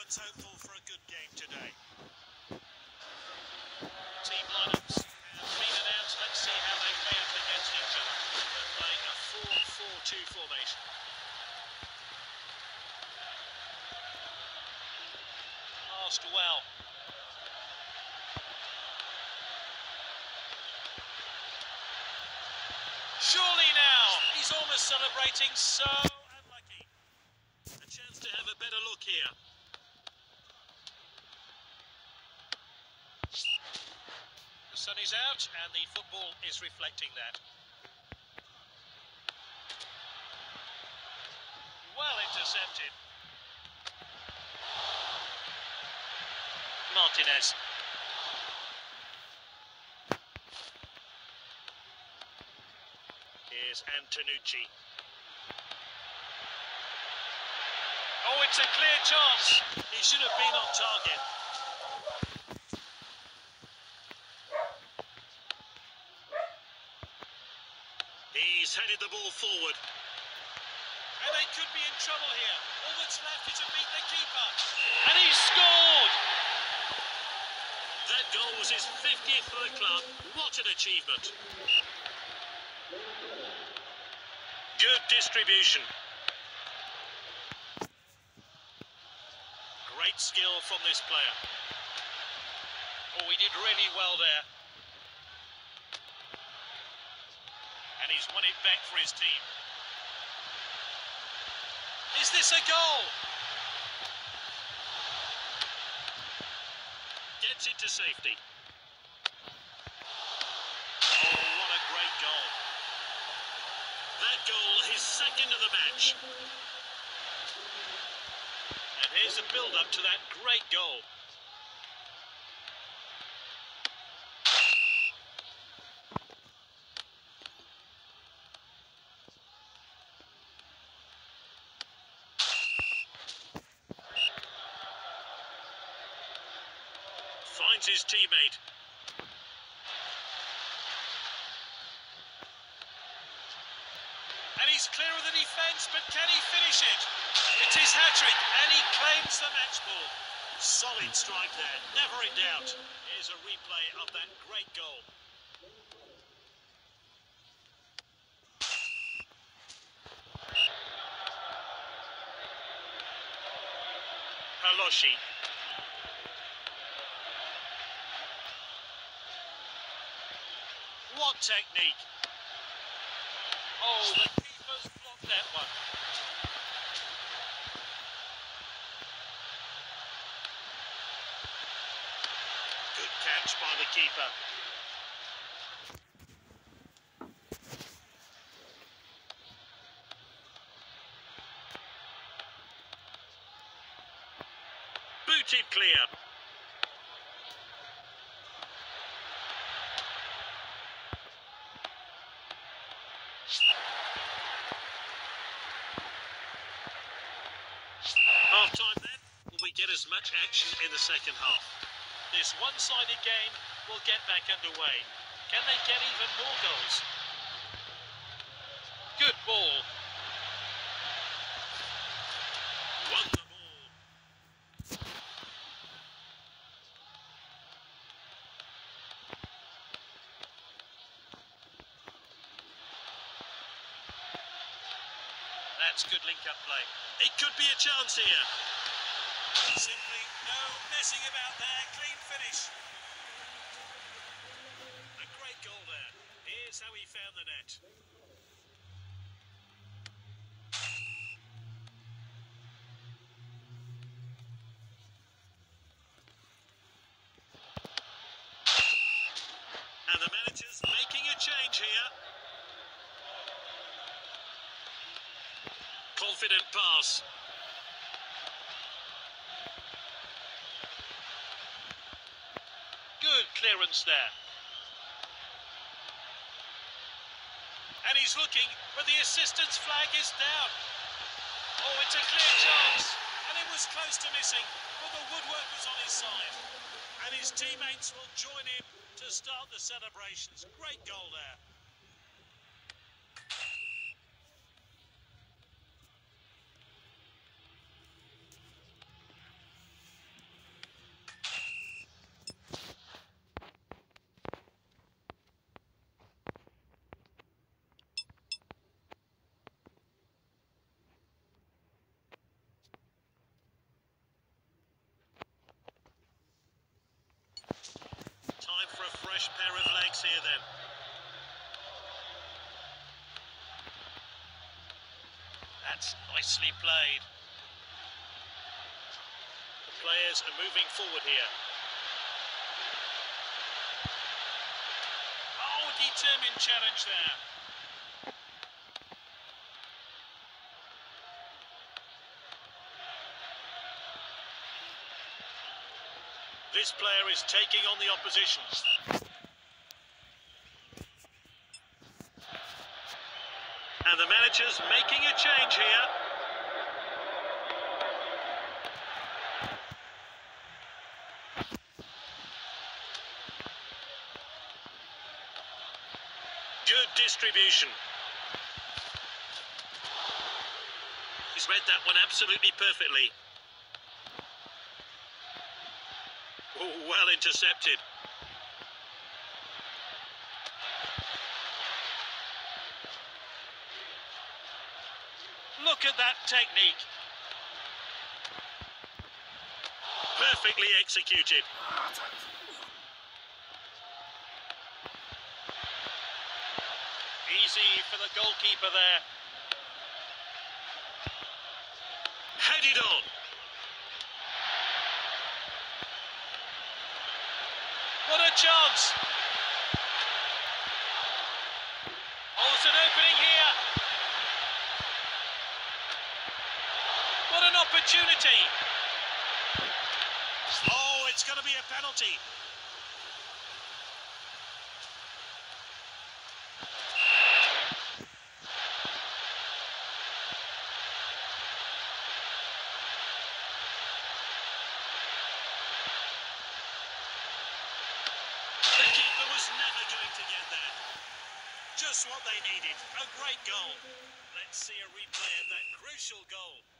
Everyone's hopeful for a good game today. Team lineups have been announced. Let's see how they play up against each other. They're playing a 4-4-2 formation. Passed well. Surely now, he's almost celebrating, so unlucky. A chance to have a better look here. The sun is out and the football is reflecting that. Well intercepted. Martinez. Here's Antonucci. Oh, it's a clear chance. He should have been on target. He's headed the ball forward. And they could be in trouble here. All that's left is to beat the keeper. And he's scored! That goal was his 50th for the club. What an achievement. Good distribution. Great skill from this player. Oh, he did really well there. And he's won it back for his team. Is this a goal? Gets it to safety. Oh, what a great goal. That goal, his second of the match. And here's the build-up to that great goal. Finds his teammate. And he's clear of the defence, but can he finish it? It's his hat-trick, and he claims the match ball. Solid strike there, never in doubt. Here's a replay of that great goal. Palosci. What technique! Oh, the keeper's blocked that one. Good catch by the keeper. Booted clear. Half-time then, will we get as much action in the second half? This one-sided game will get back underway. Can they get even more goals? Good ball. Won the ball. That's good link-up play. It could be a chance here. Simply no messing about there. Clean finish. A great goal there. Here's how he found the net. And the manager's making a change here. Confident pass. Good clearance there. And he's looking, but the assistant's flag is down. Oh, it's a clear chance. And it was close to missing, but the woodwork was on his side. And his teammates will join him to start the celebrations. Great goal there. That's nicely played. The players are moving forward here. Oh, determined challenge there. This player is taking on the opposition. And the manager's making a change here. Good distribution. He's read that one absolutely perfectly. Oh, well intercepted. Look at that technique. Perfectly executed. Easy for the goalkeeper there. Headed on. What a chance. Oh, there's an opening here. What an opportunity. Oh, it's going to be a penalty. The keeper was never going to get that. Just what they needed. A great goal. Let's see a replay of that crucial goal.